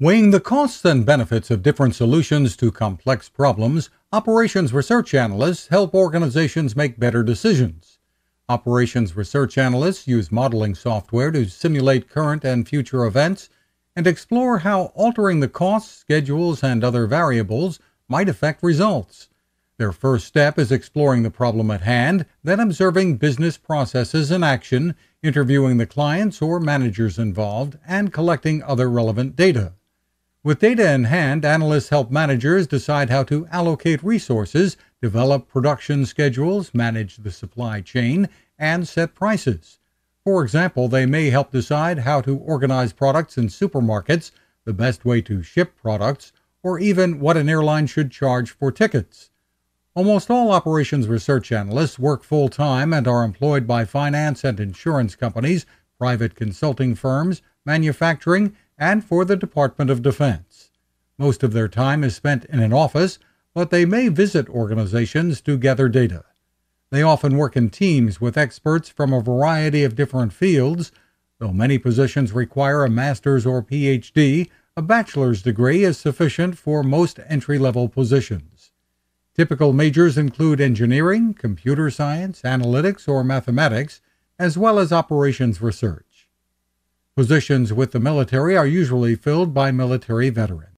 Weighing the costs and benefits of different solutions to complex problems, operations research analysts help organizations make better decisions. Operations research analysts use modeling software to simulate current and future events and explore how altering the costs, schedules, and other variables might affect results. Their first step is exploring the problem at hand, then observing business processes in action, interviewing the clients or managers involved, and collecting other relevant data. With data in hand, analysts help managers decide how to allocate resources, develop production schedules, manage the supply chain, and set prices. For example, they may help decide how to organize products in supermarkets, the best way to ship products, or even what an airline should charge for tickets. Almost all operations research analysts work full-time and are employed by finance and insurance companies, private consulting firms, manufacturing, and for the Department of Defense. Most of their time is spent in an office, but they may visit organizations to gather data. They often work in teams with experts from a variety of different fields. Though many positions require a master's or PhD, a bachelor's degree is sufficient for most entry-level positions. Typical majors include engineering, computer science, analytics, or mathematics, as well as operations research. Positions with the military are usually filled by military veterans.